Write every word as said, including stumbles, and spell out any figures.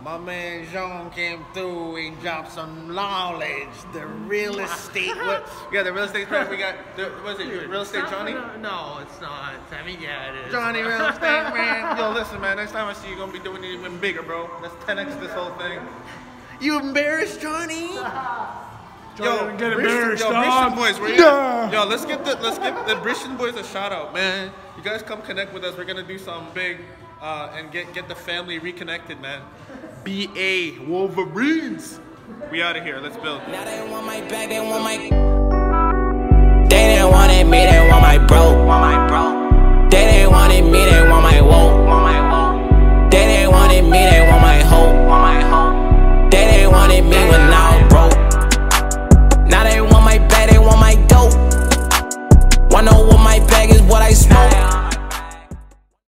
My man Jean came through and dropped some knowledge. The real estate. What? Yeah, the real estate. We got. The, what is it? Dude, real estate Johnny? No, it's not. I mean, yeah, it is. Johnny Real Estate, man. Yo, listen, man. Next time I see you, gonna be doing it even bigger, bro. Let's ten X this whole thing. You embarrassed, Johnny? Yo, get Bridgton, embarrassed, yo, dog. Bridgton boys, where you Yeah. at? Yo, let's get the let's give the Bridgton boys a shout out, man. You guys come connect with us. We're gonna do something big, uh, and get get the family reconnected, man. B A Wolverines. We out of here. Let's build. Now they want my back, they want my. They didn't want it, me, they want my bro. Want my bro. They didn't want it, me, they